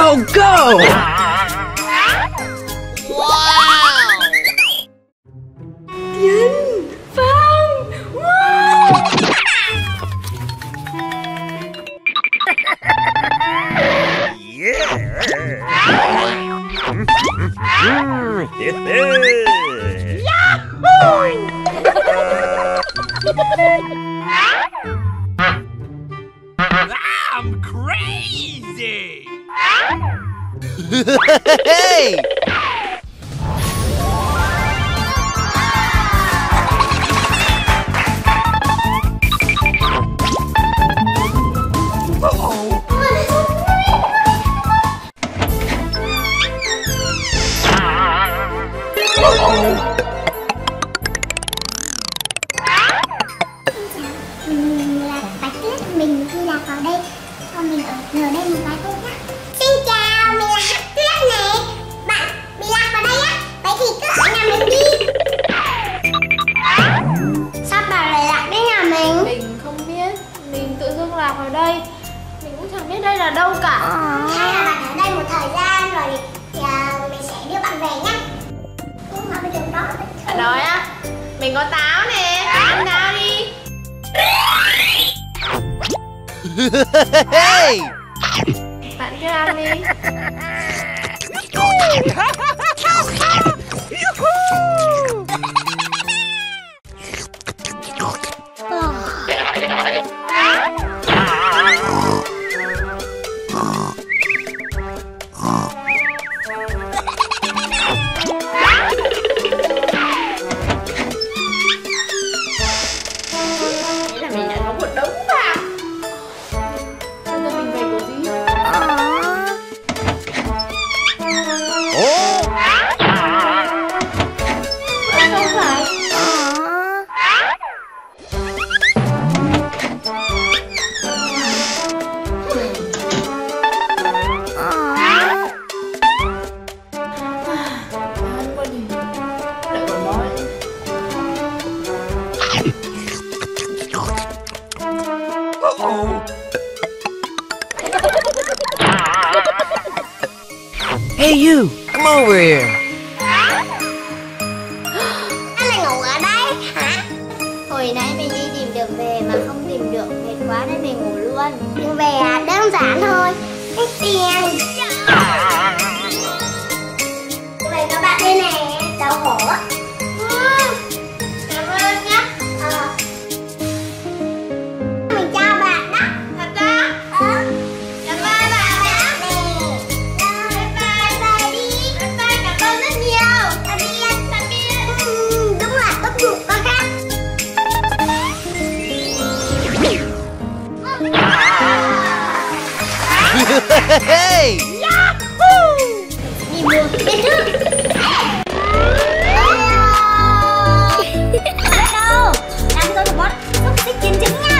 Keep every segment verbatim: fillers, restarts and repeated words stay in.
Go, go! Vinh, Phong, wow! I'm crazy! Hey! Mình là Bạch Tuyết, mình đi lạc vào đây, cho mình ở nhờ đây một cái thôi nhá. Xin chào, mình là Hắc Tuyết này. Bạn bị lạc vào đây á, vậy thì cứ ở nhà mình đi. Sao bà lại lạc đến nhà mình? Mình không biết, mình tự dưng lạc vào đây. Mình cũng chẳng biết đây là đâu cả. Hay là bạn ở đây một thời gian rồi thì uh, mình sẽ đưa bạn về nhá. Nhưng mà bây giờ đó Bạn nói á, mình có táo nè, ăn táo đi. Hey! Bạn cứ ăn đi. Thế là mình đã có một đống vàng. Bây giờ mình về kiểu gì? Ồ! Không phải. Ăn quá đi. Lại còn nói. Hey you! Come over here! anh lại ngủ ở đây hả? Hồi nãy mình đi tìm đường về mà không tìm được, mệt quá nên mình ngủ luôn. Đường về à? Đơn giản thôi. Hết tiền. Về các bạn đây nè, đau khổ. Cảm ơn nhé. Ờ. Mình chào bạn đó. Thật ra? Ờ. Cảm ơn bạn đã. Bye bye bye đi. Bye bye, cảm ơn rất nhiều. Tạm biệt. Tạm biệt. Ừ, đúng là tốt bụng con khác. Hey! Đi mua biết trước. Bắt đầu. Làm tôi một món xúc xích chiên trứng nha.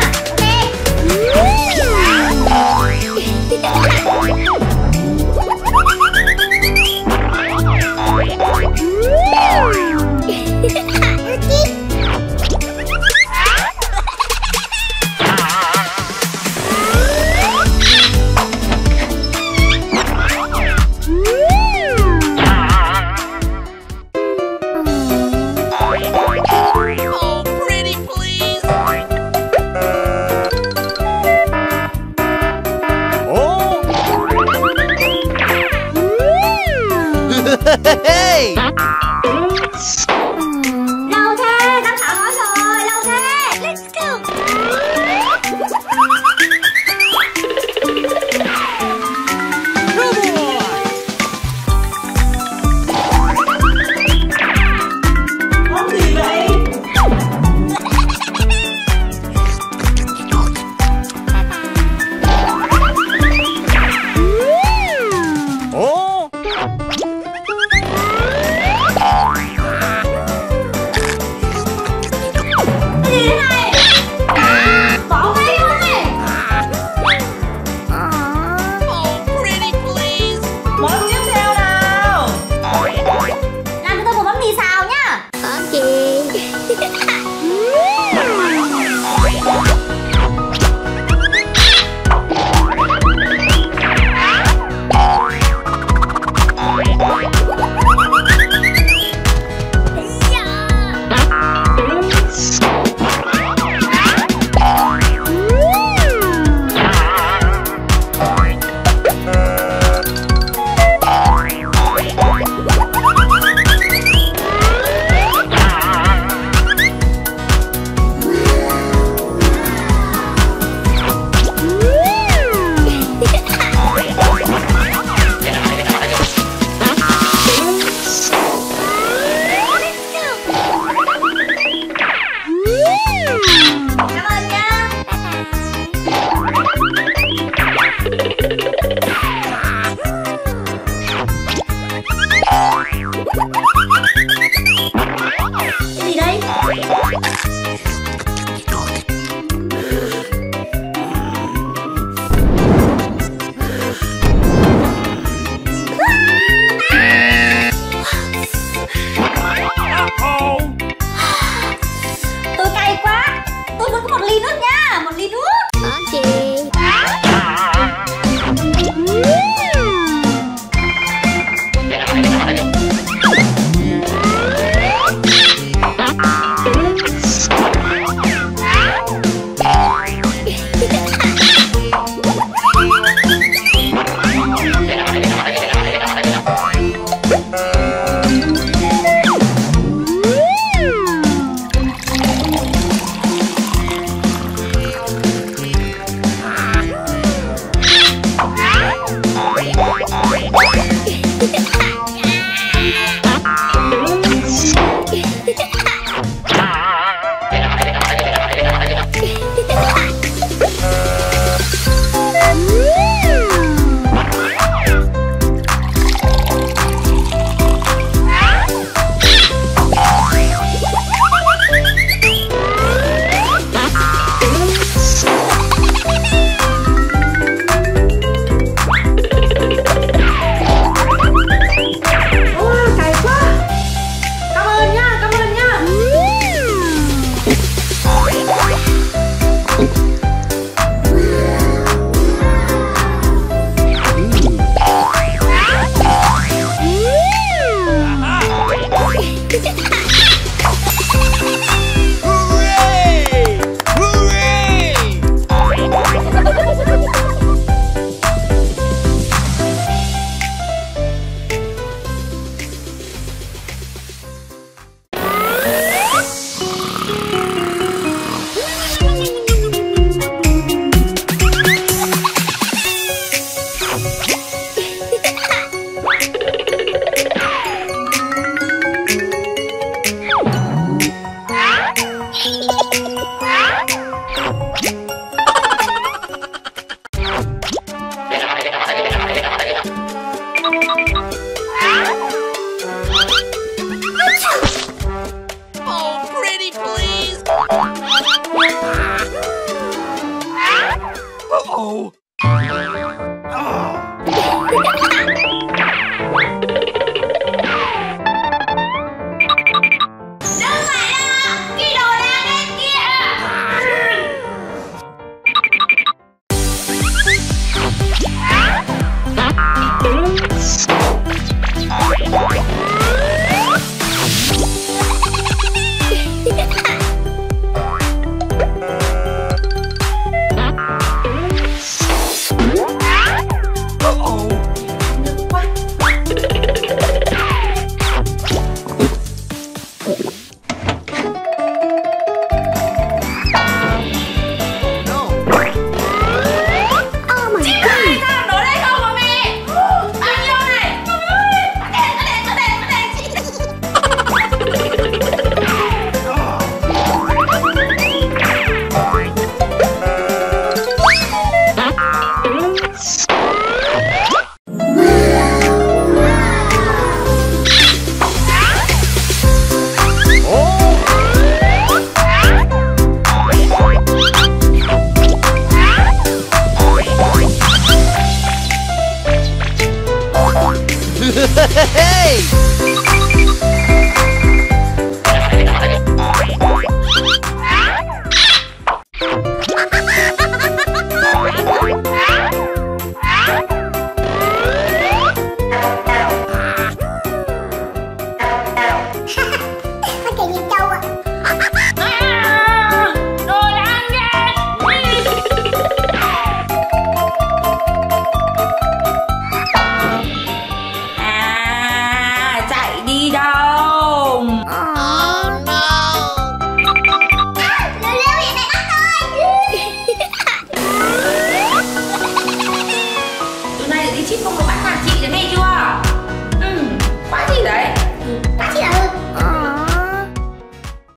đi ship không có bán hàng chị đấy, nghe chưa? Ừ, quá gì đấy. Bác chị là